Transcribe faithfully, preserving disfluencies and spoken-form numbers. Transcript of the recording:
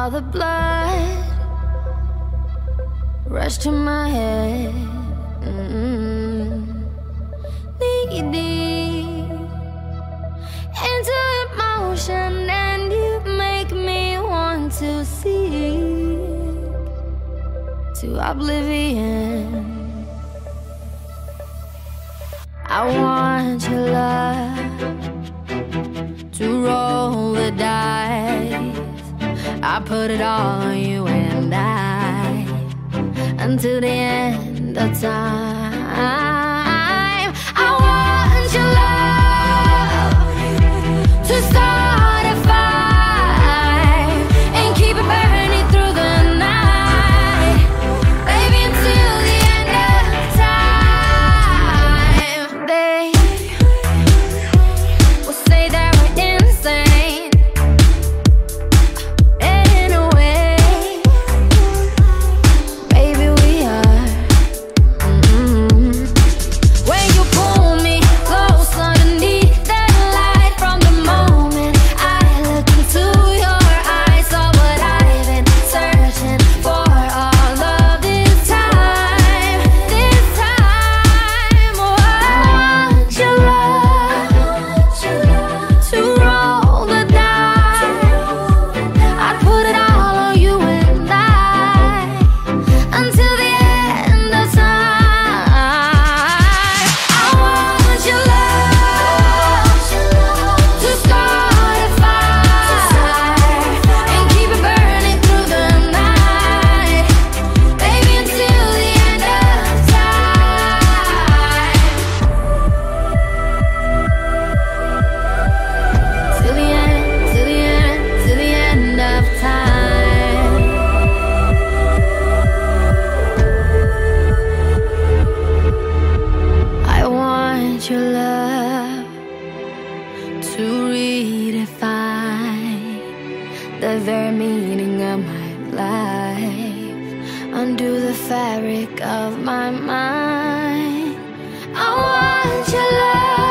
all the blood rush to my head. Mm-hmm. Knee deep into emotion, and you make me want to seek to oblivion. I want your love to roll the dice. I put it all on you and I, until the end of time. I want your love to start a fire and keep it burning through the night, baby, until the end of time. They will say that we're insane, in a way, baby, we are. Mm-hmm. When you pull me close underneath the light, from the moment I look into your eyes, saw what I've been searching for all of this time, this time. Oh, I want your love to roll the dice. I'd put it all on you and I, until the end of time. I want your love to start a fire and keep it burning through the night, baby, until the end of time. Till the end, till the end, till the end of time. I want your love to redefine the very meaning of my life, undo the fabric of my mind. I want your love